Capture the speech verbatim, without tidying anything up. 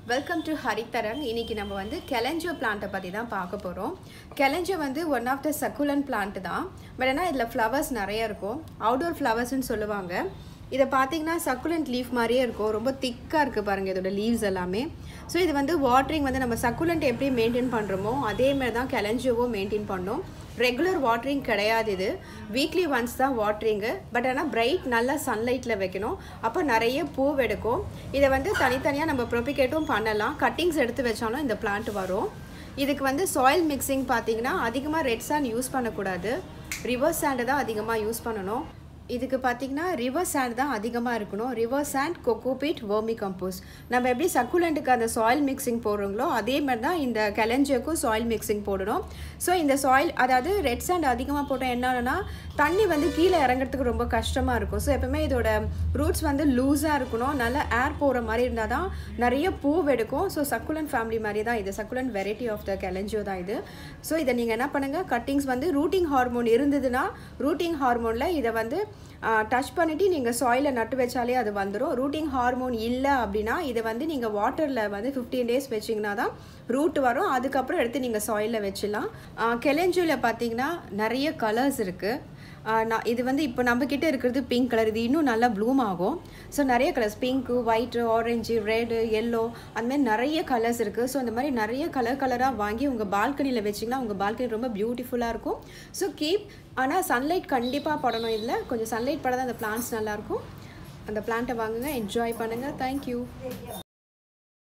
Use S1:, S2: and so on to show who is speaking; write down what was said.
S1: Welcome to Haritharang. இன்னைக்கு நம்ம வந்து Kalanchoe plant பத்தி தான் பார்க்க போறோம். Kalanchoe வந்து one of the succulent plant தான். பட் ஆனா இதுல flowers நிறைய இருக்கும். Outdoor flowers ன்னு சொல்லுவாங்க. இத பாத்தீங்கன்னா succulent leaf மாதிரியே இருக்கும். ரொம்ப திக்கா இருக்கு பாருங்க இதோட leaves எல்லாமே. சோ இது வந்து watering வந்து நம்ம succulent எப்படி மெயின்टेन பண்றோமோ அதே மாதிரி தான் Kalanchoe மெயின்टेन பண்ணோம். Regular watering கிடையாது இது. Weekly once தான் watering. பட் ஆனா bright நல்ல sunlightல வைக்கணும். அப்ப நிறைய பூ வெடுக்கும். இத வந்து தனித்தனியா நம்ம propagateம் பண்ணலாம். Cuttings எடுத்து வெச்சாலும் இந்த plant வரும். இதுக்கு வந்து soil mixing பாத்தீங்கன்னா அதிகமா red sand யூஸ் பண்ண கூடாது. River sand தான் அதிகமா யூஸ் பண்ணனும். இதுக்கு பாத்தீங்கன்னா river sand தான் அதிகமா இருக்கணும். river sand, coco peat, vermicompost. நம்ம எப்படி சக்குலென்ட்க்கு அந்த soil mixing போடுறோங்களோ அதே மாதிரி தான் இந்த Kalanchoeக்கு soil mixing போடணும். சோ இந்த soil அதாவது red sand அதிகமா போட்டா என்ன ஆகும்னா தண்ணி வந்து கீழ இறங்கிறதுக்கு ரொம்ப கஷ்டமா இருக்கும். சோ எப்பவுமே இதோட roots வந்து லூஸா இருக்கணும். நல்ல air போற மாதிரி இருந்தா தான் நிறைய பூ வெடுக்கும். சோ succulent family மாதிரி தான் இது succulent variety of the Kalanchoe தான் இது. சோ இத நீங்க என்ன பண்ணுங்க cuttings வந்து rooting hormone இருந்ததுனா rooting hormoneல இத வந்து டச் பண்ணிட்டு நீங்க soilல நட்டு வெச்சாலே அது வந்துரும். rooting hormone இல்ல அப்படினா இத வந்து நீங்க வாட்டர்ல வந்து fifteen days வெச்சீங்கனா தான் root வரும். அதுக்கு அப்புறம் எடுத்து நீங்க soilல வெச்சிடலாம். Kalanchoeல பாத்தீங்கன்னா நிறைய கலர்ஸ் இருக்கு. நான் இது வந்து இப்போ நம்ம கிட்ட இருக்குது பிங்க் கலர். இது இன்னும் நல்லா ப்ளூம் ஆகும். சோ நிறைய colours pink, white, orange, red, yellow அந்த மாதிரி நிறைய கலர்ஸ் இருக்கு. சோ இந்த மாதிரி நிறைய கலர் கலரா வாங்கி உங்க பால்கனில வெச்சீங்கனா உங்க பால்கனி ரொம்ப பியூட்டிஃபுல்லா இருக்கும். சோ கீப் ஆனா சன்லைட் கண்டிப்பா படணும். இல்ல கொஞ்சம் சன்லைட் படாத அந்த பிளான்ட்ஸ் நல்லா இருக்கும். அந்த பிளான்ட்டை வாங்குங்க, என்ஜாய் பண்ணுங்க. Thank you.